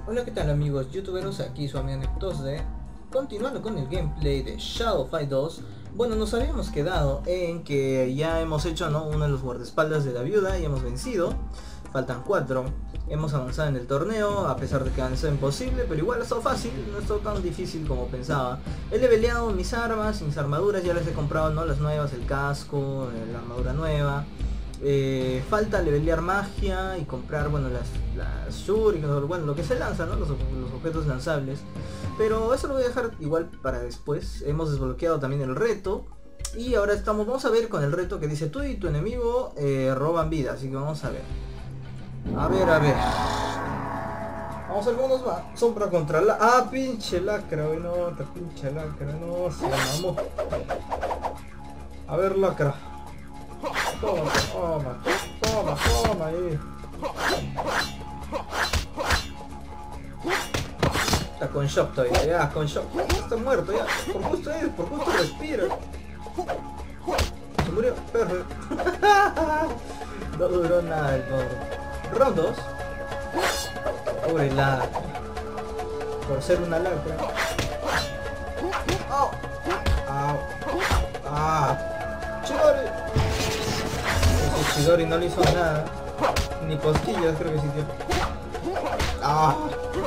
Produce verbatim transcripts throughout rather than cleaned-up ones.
Hola, ¿qué tal amigos youtuberos? Aquí su amigo Neptosde, continuando con el gameplay de Shadow Fight dos. Bueno, nos habíamos quedado en que ya hemos hecho, ¿no?, uno de los guardaespaldas de la viuda y hemos vencido. Faltan cuatro. Hemos avanzado en el torneo, a pesar de que avanzó imposible, pero igual ha estado fácil, no ha estado tan difícil como pensaba. He leveleado mis armas, mis armaduras, ya les he comprado, ¿no?, las nuevas, el casco, la armadura nueva. Eh, falta levelear magia y comprar, bueno, las, las shurikens, bueno, lo que se lanza, ¿no?, los, los objetos lanzables. Pero eso lo voy a dejar igual para después. Hemos desbloqueado también el reto. Y ahora estamos, vamos a ver con el reto que dice: tú y tu enemigo eh, roban vida. Así que vamos a ver. A ver, a ver. Vamos a ver cómo nos va. Sombra contra la... Ah, pinche lacra, no, otra pinche lacra, no, se la mamó. A ver, lacra. Toma, toma, toma, toma ahí. Está con shock todavía, ya, con shock. Está muerto ya. Por justo él, por justo respira. Se murió, perfecto. No duró nada el pobre. Round dos. Pobre lacra. Por ser una lacra. ¡Oh! ¡Ah! ¡Ah! ¡Chidori! Ese Chidori no le hizo nada. Ni cosquillas creo que sí, tío. ¡Ah!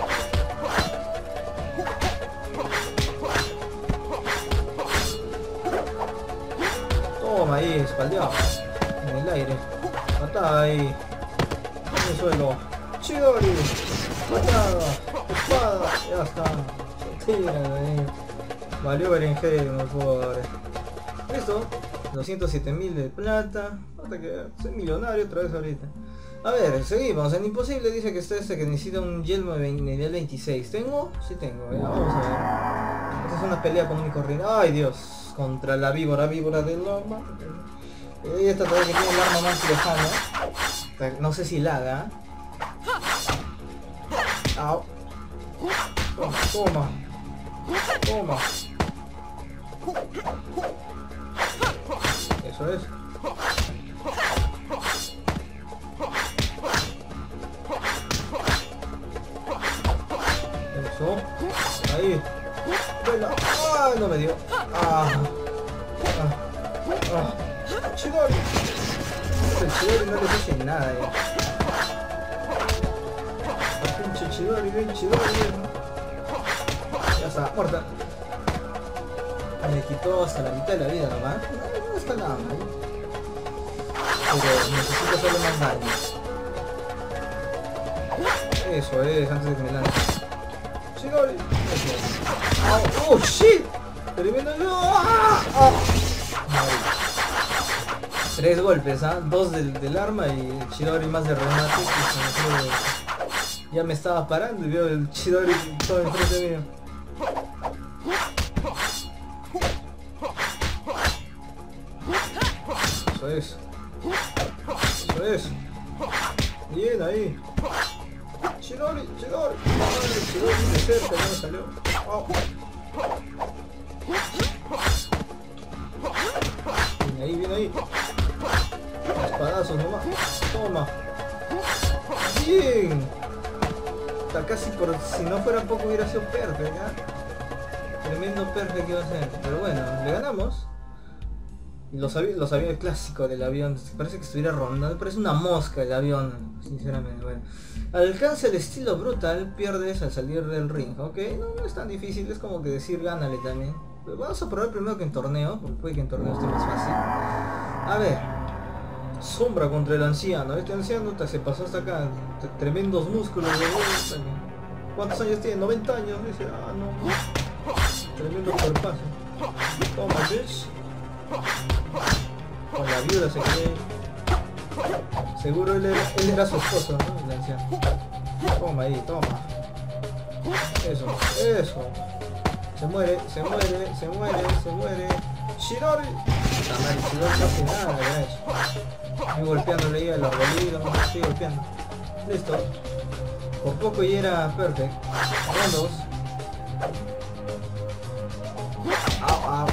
Toma ahí, espaldeado. En el aire. Matá ahí. En el suelo. Chidori. Matada. Espada. Ya está. Se tiran ahí. Valió berenjena, pobre. Listo. doscientos siete mil de plata. Hasta que soy millonario otra vez ahorita. A ver, seguimos. En imposible dice que está este que necesita un yelmo de nivel veintiséis. ¿Tengo? Sí tengo. Ya, vamos a ver. Esta es una pelea común y corriente. Ay, Dios. Contra la víbora, víbora del loma. Y esta todavía que tiene el arma más lejana. No sé si la haga. Au. Toma, toma. Toma. Eso es. Eso. Ahí. Vuela. ¡Ah! No me dio. Ah. Ah. Ah. Chidori. El Chidori no les hace nada ya. El pinche Chidori, ven Chidori. Ya está, muerta. Me quitó hasta la mitad de la vida nomás. No, no está nada mal. Pero necesito hacerle más daño. Eso es, antes de que me lance. Chidori. Oh, oh shit. Tremendo yo. ¡Ah! ¡Ah! Tres golpes, ¿ah? ¿eh? Dos del, del arma y el Chidori más de remate. Que ya me estaba parando y veo el Chidori todo enfrente mío. Eso es. Eso es. Bien ahí. Chidori, Chidori. Ay, Chidori de cerca, ya me salió. Oh. Bien ahí, bien ahí. Espadazos nomás. Toma. Bien. Está casi por... Si no fuera poco hubiera sido perfecto, ¿ya? Tremendo perfecto iba a ser. Pero bueno, le ganamos. Lo sabía, lo sabía el clásico del avión. Parece que estuviera rondando. Parece una mosca el avión. Sinceramente, bueno. Alcanza el estilo brutal. Pierdes al salir del ring. Ok, no, no es tan difícil. Es como que decir gánale también. Pero vamos a probar primero que en torneo. Porque puede que en torneo esté más fácil. A ver. Sombra contra el anciano. Este anciano se pasó hasta acá. Tremendos músculos. ¿Cuántos años tiene? noventa años. Dice, ah, no. Tremendo cuerpazo. Toma, bitch. Con la viuda se cree. Seguro él era, él era su esposo, ¿no? El anciano. Toma ahí, toma. Eso, eso. Se muere, se muere, se muere, se muere. Chidori. La madre, Chidori no hace nada, ¿verdad? Estoy golpeándole ahí al arbolito, no estoy golpeando. Listo. Por poco y era perfecto. Con dos. Au, au.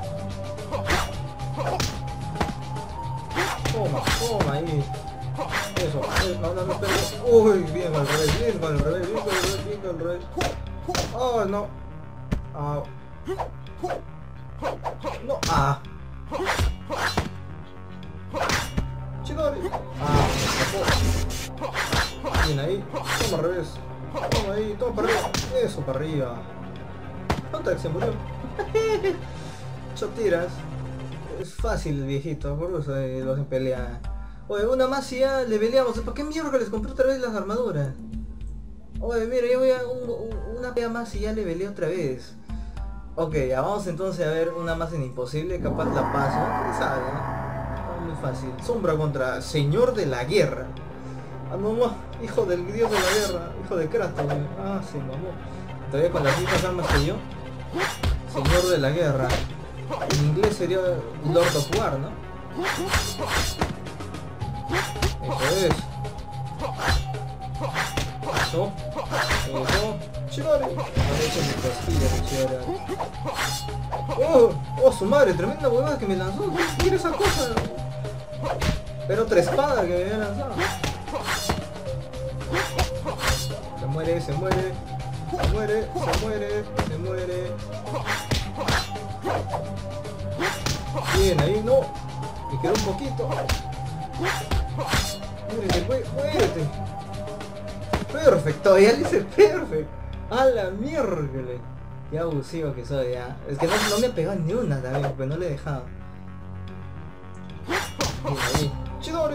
Toma, toma ahí. Eso, no, no, no, pero... Uy, bien al revés, bien al revés, bien al revés, bien chica el rey. Oh, no. Ah. No. Ah. Chidori. Ah, me escapó. Bien ahí. Toma al revés. Toma ahí. Toma para arriba. Eso, para arriba. ¿Cuánto que se murió? Ocho tiras. Es fácil el viejito, por eso eh, los en pelea. Oye, una más y ya le peleamos. ¿Para qué mierda les compré otra vez las armaduras? Oye, mira, yo voy a un, un, una pelea más y ya le peleé otra vez. Ok, ya vamos entonces a ver una más en imposible, capaz la paso. ¿Quién sabe? ¿Eh? Muy fácil. Sombra contra Señor de la Guerra. Ah, mamá, hijo del dios de la guerra, hijo de Kratos. Ah, sí, mamá. Todavía con las mismas armas que yo. Señor de la Guerra. En inglés sería Lord of War, ¿no? Eso es. Eso. Eso. Chidori. Eso es mi costilla, Chidori. Oh, oh, su madre, tremenda huevada que me lanzó. Mira esa cosa. Pero otra espada que me había lanzado. Se muere, se muere. Se muere, se muere, se muere. Bien, ahí no. Me quedó un poquito. Muérete, muérete. Perfecto, ya le hice perfecto. A la mierda. Qué abusivo que soy ya. Es que no, no me ha pegado ni una también, pues no le he dejado. Bien, ahí. Chidori.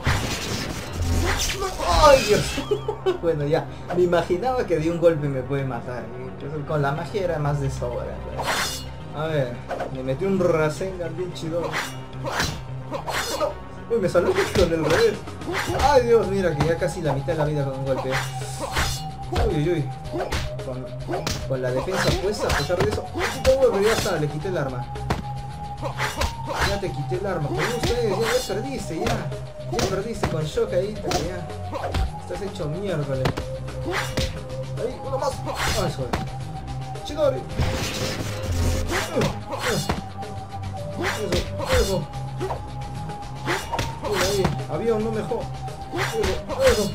¡Ay, Dios! Bueno, ya. Me imaginaba que de un golpe me puede matar. Entonces, con la magia era más de sobra. Pero... a ver, me metí un Rasengan bien chido. No. Uy, me salió con el revés. Ay, Dios, mira que ya casi la mitad de la vida con un golpe. Uy, uy, uy. Con, con la defensa puesta, a pesar de eso. Pero ya está, le quité el arma. Ya te quité el arma. Con ustedes, ya, ya perdiste, ya. Ya perdiste con shock ahí, ya. Estás hecho miércoles. Ahí, uno más. Ah, eso es. Chidori. Eso, eso. Uy, ahí, avión, no mejor. Eso, eso.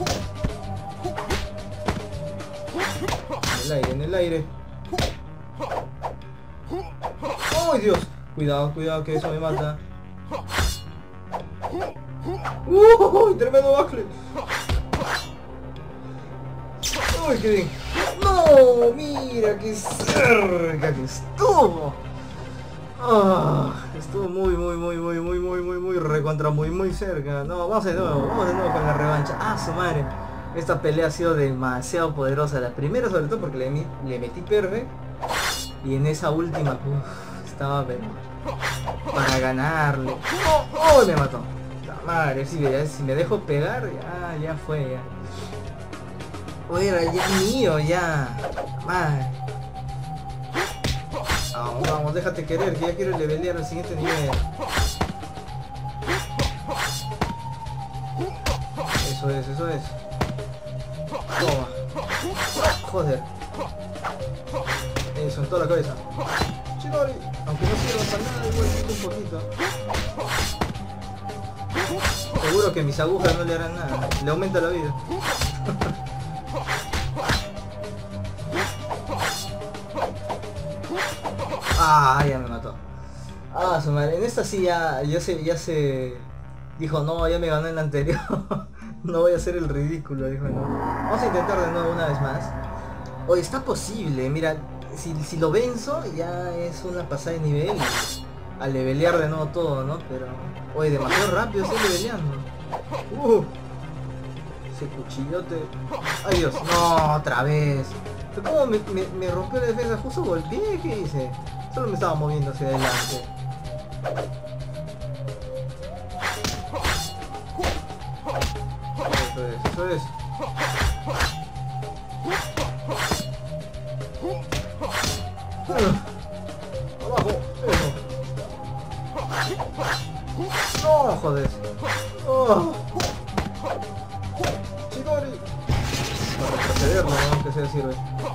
En el aire, en el aire. ¡Ay, Dios! Cuidado, cuidado, que eso me mata. ¡Uy, tremendo backflip! ¡Uy, qué bien! ¡No! ¡Mira qué cerca que estuvo! Ah, estuvo muy, muy, muy, muy, muy, muy, muy, muy recontra, muy, muy cerca. No, vamos de nuevo, vamos de nuevo con la revancha. ¡Ah, su madre! Esta pelea ha sido demasiado poderosa. La primera sobre todo porque le, le metí perfect. Y en esa última, uff, estaba pero para ganarle. ¡Oh! ¡Oh! Me mató. La madre, si me, si me dejo pegar, ya, ya fue, ya. Oye, era ya mío, ya. Madre. Vamos, vamos, déjate querer, que ya quiero levelear al siguiente nivel. Eso es, eso es. Toma. Joder. Eso, en toda la cabeza. Chidori. Aunque no sirva para nada, igual un poquito. Seguro que mis agujas no le harán nada. Le aumenta la vida. Ah, ya me mató. Ah, su madre. En esta sí ya, ya se, ya se dijo, no, ya me ganó en la anterior. No voy a hacer el ridículo, dijo, no. Vamos a intentar de nuevo una vez más. Oye, está posible, mira, si, si lo venzo ya es una pasada de nivel a levelear de nuevo todo, ¿no? Pero, oye, demasiado rápido estoy leveleando. Uh, ese cuchillote. Ay, Dios, no, otra vez. Pero ¿cómo me, me, me rompió la defensa? Justo golpeé, ¿qué hice? Solo me estaba moviendo hacia adelante. Eso es, eso es. Uh, abajo, eso. No, joder. Oh. Chidori. Para retroceder, no, aunque sea sirve.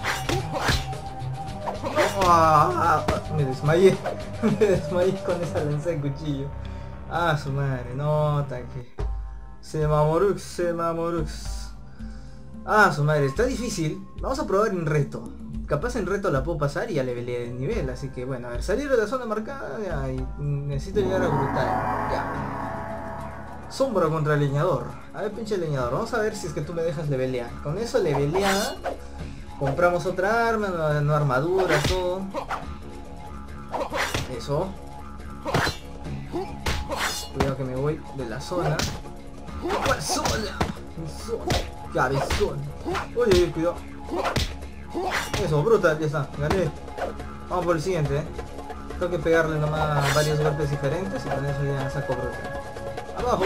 Ah, me desmayé. Me desmayé con esa lanza de cuchillo. Ah, su madre, no, tanque. Se mamorux, se mamorux. Ah, su madre, está difícil. Vamos a probar en reto. Capaz en reto la puedo pasar y ya le peleé el nivel. Así que bueno, a ver, salir de la zona marcada. Ya, y necesito llegar a brutal. Ya. Sombra contra leñador. A ver, pinche leñador. Vamos a ver si es que tú me dejas levelear. Con eso leveleada. Compramos otra arma, no, no armadura, todo. Eso. Cuidado que me voy de la zona. ¿Cuál zona? Zona. Cabezón. Oye, cuidado. Eso, brutal, ya está, gané. Vamos por el siguiente, eh. Tengo que pegarle nomás varios golpes diferentes y con eso ya saco brutal. Abajo.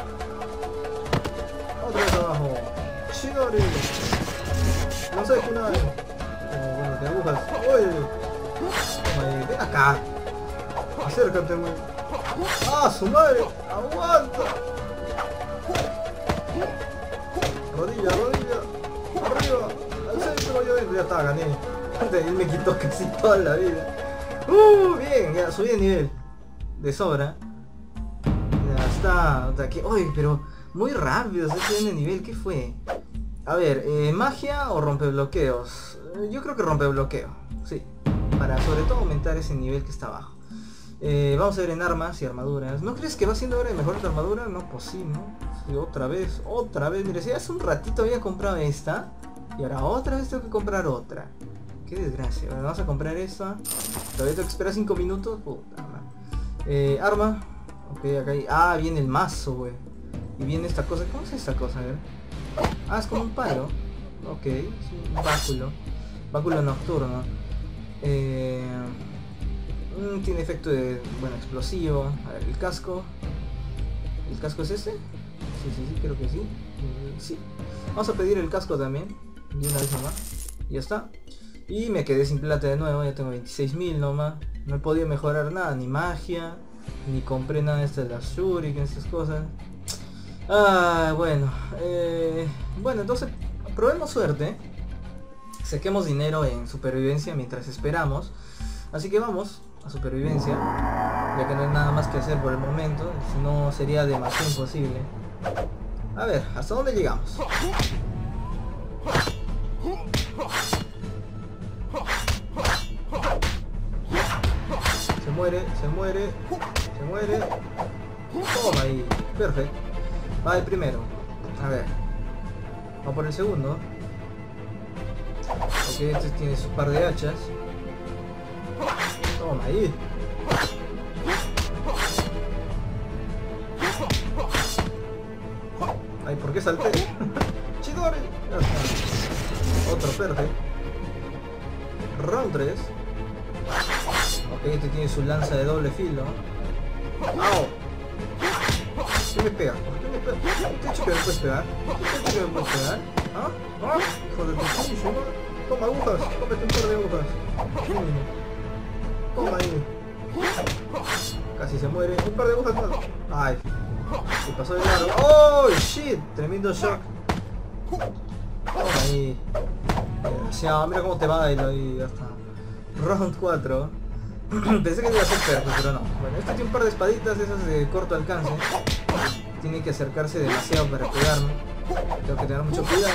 Otra vez abajo. Shigori. No sé qué nada. Oh, bueno, te agujas. Oye. Ven acá. Acércate, muy. ¡Ah, su madre! ¡Aguanta! Rodilla, rodilla. Arriba. Al centro, yo dentro. Ya está, gané. Él me quitó casi toda la vida. Uh, bien, ya subí de nivel. De sobra. Ya está. O sea, que, oye, pero muy rápido se subió de nivel. ¿Qué fue? A ver, eh, magia o rompebloqueos. Yo creo que rompebloqueo. Sí. Para sobre todo aumentar ese nivel que está abajo. Eh, vamos a ver en armas y armaduras. ¿No crees que va siendo hora de mejorar tu armadura? No, pues sí, ¿no? Sí, otra vez, otra vez. Mire, si hace un ratito había comprado esta y ahora otra vez tengo que comprar otra. Qué desgracia. Bueno, vamos a comprar esta. Todavía tengo que esperar cinco minutos. Puta madre. Eh, arma. Ok, acá hay... Ah, viene el mazo, güey. Y viene esta cosa. ¿Cómo es esta cosa? A ver. Ah, es como un palo. Ok, sí, un báculo. Báculo nocturno. Eh... Mm, tiene efecto de, bueno, explosivo. A ver, el casco. ¿El casco es este? Sí, sí, sí, creo que sí. Eh, sí. Vamos a pedir el casco también. De una vez nomás. Ya está. Y me quedé sin plata de nuevo. Ya tengo veintiséis mil nomás. No he podido mejorar nada. Ni magia. Ni compré nada de estas de las shuriken, estas cosas. Ah, bueno. Eh, bueno, entonces probemos suerte. Saquemos dinero en supervivencia mientras esperamos. Así que vamos a supervivencia, ya que no hay nada más que hacer por el momento, si no sería demasiado imposible. A ver, ¿hasta dónde llegamos? Se muere, se muere, se muere. Toma ahí, perfecto. Va el primero. A ver, vamos por el segundo. Ok, este tiene su par de hachas. Toma ahí. Ay, ¿por qué salté? Chidori. Otro perfecto. Round tres. Ok, este tiene su lanza de doble filo. ¡Au! ¿Qué me pega? ¿Por qué me pega? ¿Te he dicho que me puedes pegar? ¿Te he dicho que me puedes pegar? ¿Ah? ¿Ah? Hijo de tu pinche madre. Toma agujas, cómete un par de agujas. Toma ahí. Casi se muere. Un par de agujas más. Ay. Se pasó de largo. ¡Oh, shit! Tremendo shock. Toma ahí. Desgraciado, mira cómo te bailo ahí. Ya está. Round cuatro. Pensé que iba a ser perfecto, pero no. Bueno, este tiene un par de espaditas, esas de corto alcance. Tiene que acercarse demasiado para pegarme. Tengo que tener mucho cuidado.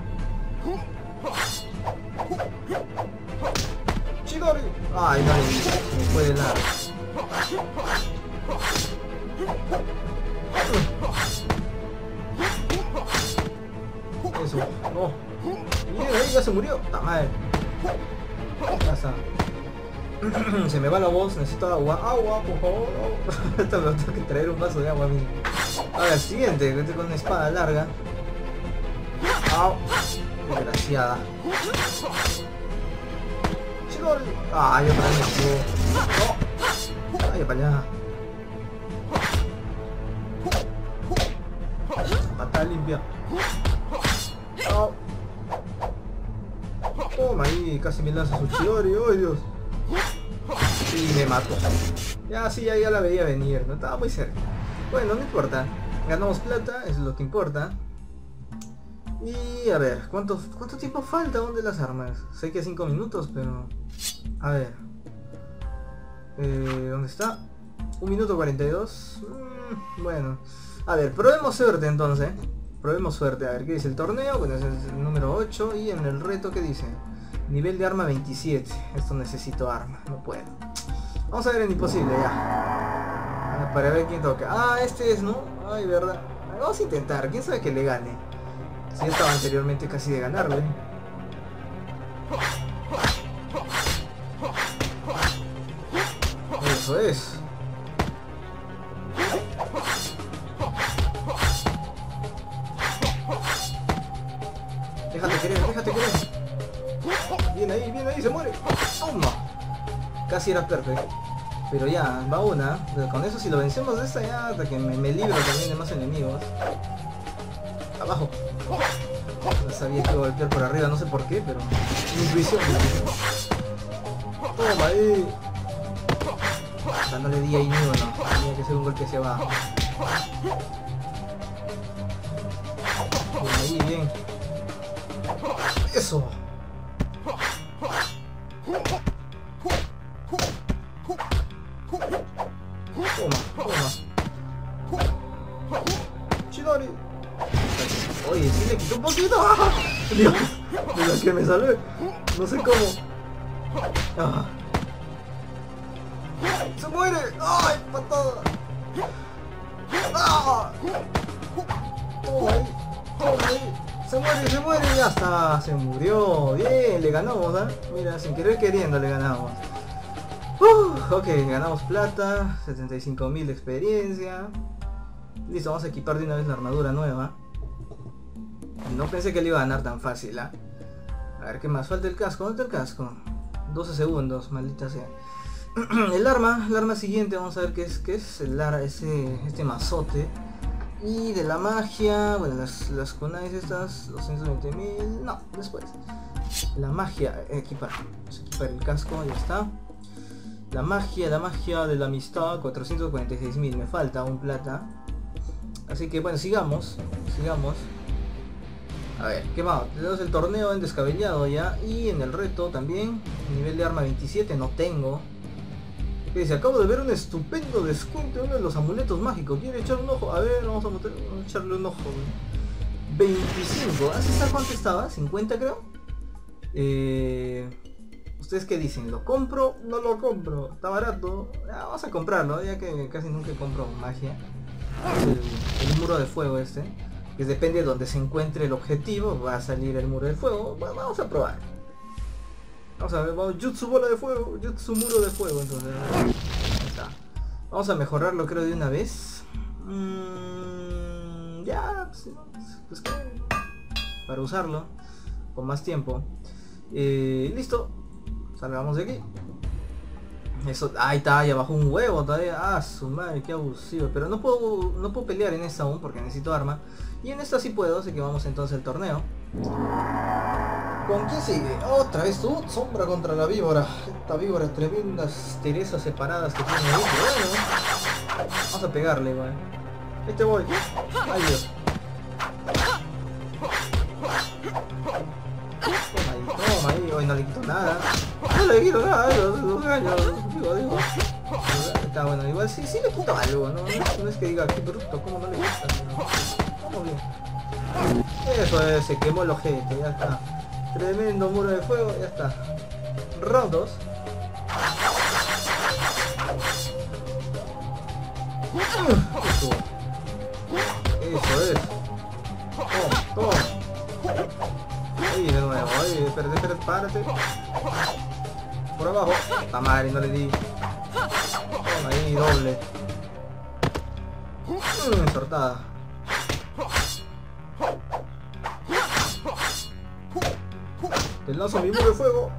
¡Chidori! Ay, no, me fue de largo. Eso, no. Miren ahí, ya se murió. ¡Ta madre! Ya está. Se me va la voz, necesito agua. Agua, por favor. Esto me tengo que traer un vaso de agua mismo. Ahora, el siguiente, que con una espada larga. ¡Au! Desgraciada. ¡Chidori! ¡Ay, otra vez me ¡no! ¡Ay, para allá! Patada limpia. ¡Au! Toma ahí, casi me lanza su Chidori. ¡Oh, Dios! Y me mató. Ya, sí, ya, ya la veía venir, no estaba muy cerca. Bueno, no importa. Ganamos plata, eso es lo que importa. Y a ver, ¿cuánto, cuánto tiempo falta aún de las armas? Sé que cinco minutos, pero... A ver. Eh, ¿Dónde está? un minuto cuarenta y dos. Mm, bueno. A ver, probemos suerte entonces. Probemos suerte. A ver, ¿qué dice el torneo? Bueno, es el número ocho. Y en el reto, ¿qué dice? Nivel de arma veintisiete. Esto necesito arma. No puedo. Vamos a ver el imposible ya. Para ver quién toca. Ah, este es, ¿no? Ay, verdad. Vamos a intentar. ¿Quién sabe que le gane? Si ya estaba anteriormente casi de ganarle. Eso es. Déjate querer, déjate querer. Bien ahí, bien ahí, se muere. Toma. Casi era perfecto. Pero ya, va una. Con eso si lo vencemos de esta ya, hasta que me, me libro también de más enemigos. Abajo. No sabía que iba a golpear por arriba, no sé por qué, pero... mi intuición. Toma ahí. O sea, no le di ahí ni uno. Tenía que ser un golpe hacia abajo. Bien ahí, bien. Eso. Toma, toma. Chidori. Oye, sí le quitó un poquito. ¡Ah! Dios, de la que me salvé. No sé cómo. Ah. ¡Se muere! ¡Ay, patada! ¡Ah! Toma ahí, toma ahí. Se muere, se muere, ya está, se murió. Bien, le ganamos, ¿eh? Mira, sin querer queriendo le ganamos. Uh, ok, ganamos plata, setenta y cinco mil de experiencia. Listo, vamos a equipar de una vez la armadura nueva. No pensé que le iba a ganar tan fácil, ¿eh? A ver, ¿qué más? Falta el casco, ¿dónde está el casco? doce segundos, maldita sea. El arma, el arma siguiente, vamos a ver qué es, qué es el arma, ese, este mazote. Y de la magia, bueno, las, las kunais estas, doscientos veinte mil, no, después. La magia, equipar, vamos a equipar el casco, ya está. La magia, la magia de la amistad, cuatrocientos cuarenta y seis mil, me falta un plata. Así que bueno, sigamos, sigamos. A ver, ¿qué más? Tenemos el torneo en descabellado ya, y en el reto también, nivel de arma veintisiete no tengo. ¿Qué dice? Acabo de ver un estupendo descuento en uno de los amuletos mágicos. ¿Quiere echar un ojo? A ver, vamos a, meter, vamos a echarle un ojo. veinticinco. ¿Hace saber cuánto estaba? ¿cincuenta creo? Eh, ¿Ustedes qué dicen? ¿Lo compro? No lo compro. Está barato. Ah, vamos a comprarlo, ya que casi nunca compro magia. El, el muro de fuego este. Que depende de donde se encuentre el objetivo. Va a salir el muro de fuego. Bueno, vamos a probar. Vamos a ver, vamos, jutsu bola de fuego, jutsu muro de fuego, entonces. Ahí está. Vamos a mejorarlo creo de una vez. Mm, ya, pues, pues ¿qué? Para usarlo con más tiempo. Eh, listo. Salgamos de aquí. Eso, ahí está, ya bajó un huevo todavía. Ah, su madre, qué abusivo. Pero no puedo, no puedo pelear en esta aún porque necesito arma. Y en esta sí puedo, así que vamos entonces al torneo. ¿Con quién sigue? Otra vez tú, sombra contra la víbora. Esta víbora, tremendas Teresas separadas que tiene ahí. Bueno, vamos a pegarle, igual. Este voy. Ay, Dios. Toma ahí, toma ahí. Hoy no le quito nada. No le quito nada, los gallos. Digo, digo. Está bueno, igual sí, sí le quito algo, ¿no? No es que diga, qué bruto, ¿cómo no le quita? Vamos bien. Eso es, se quemó el ojete, ya está. Tremendo muro de fuego, ya está. Round dos. Eso. Eso es. Toma, toma. Ahí de nuevo, ahí, espérate, espérate, párate. Por abajo. La madre, no le di. Toma ahí, doble. Mmm, sortada. Te lanzo mi muro de fuego.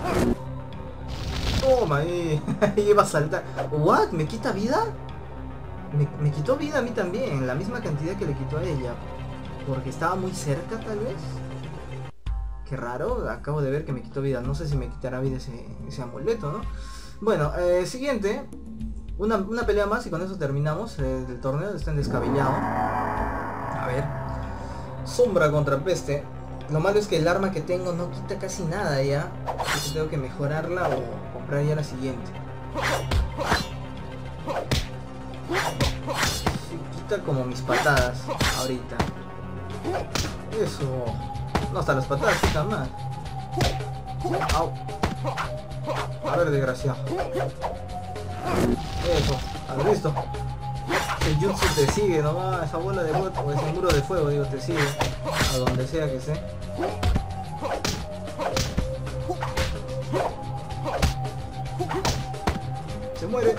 Toma ahí. Ahí va a saltar. ¿What? ¿Me quita vida? Me, me quitó vida a mí también. La misma cantidad que le quitó a ella. Porque estaba muy cerca tal vez. Qué raro. Acabo de ver que me quitó vida. No sé si me quitará vida ese, ese amuleto, ¿no? Bueno, eh, siguiente. Una, una pelea más y con eso terminamos eh, el torneo. Está en descabellado. A ver. Sombra contra peste. Lo malo es que el arma que tengo no quita casi nada ya. Así que tengo que mejorarla o comprar ya la siguiente. Sí, quita como mis patadas ahorita. Eso. No, hasta las patadas quitan más. Au. A ver, desgraciado. Eso. ¿Has visto? El jutsu te sigue nomás. Esa bola de fuego, o ese muro de fuego, digo, te sigue. A donde sea que esté. Se muere.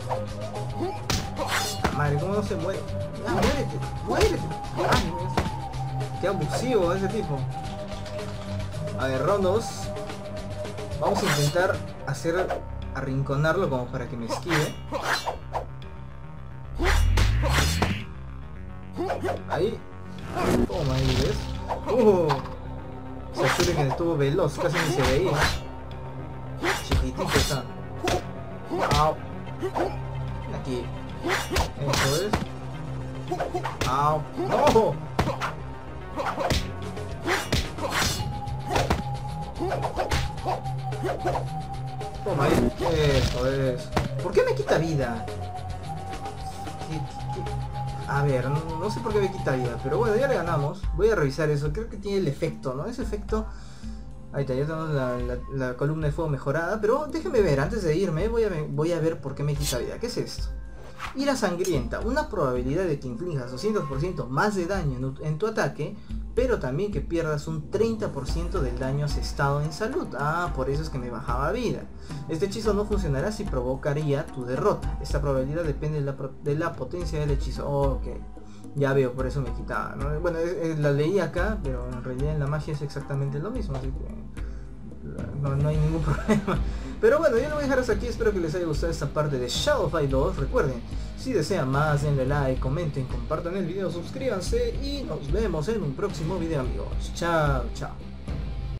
Madre, ¿cómo no se muere? Ah, muérete, muérete. Ay, qué abusivo ese tipo. A ver, round dos. Vamos a intentar hacer arrinconarlo como para que me esquive. Ahí. Toma, ahí, ¿ves? Uh, se Shuriken estuvo veloz, casi ni se veía. Chiquitito está. Au. Aquí. Eso es. Au. ¡No! Toma ahí. Eso es. ¿Por qué me quita vida? ¿Qué, qué, qué? A ver, no, no sé por qué me quita vida, pero bueno, ya le ganamos. Voy a revisar eso. Creo que tiene el efecto, ¿no? Ese efecto... Ahí está, ya tenemos la, la, la columna de fuego mejorada. Pero déjenme ver, antes de irme voy a, voy a ver por qué me quita vida. ¿Qué es esto? Ira sangrienta, una probabilidad de que inflijas doscientos por ciento más de daño en, en tu ataque, pero también que pierdas un treinta por ciento del daño asestado en salud. Ah, por eso es que me bajaba vida. Este hechizo no funcionará si provocaría tu derrota. Esta probabilidad depende de la, de la potencia del hechizo. Oh, ok, ya veo, por eso me quitaba, ¿no? Bueno, es, es, la leí acá, pero en realidad en la magia es exactamente lo mismo, así que no, no hay ningún problema. Pero bueno, yo lo voy a dejar hasta aquí. Espero que les haya gustado esta parte de Shadow Fight dos. Recuerden, si desean más, denle like, comenten, compartan el video, suscríbanse y nos vemos en un próximo video, amigos. Chao, chao.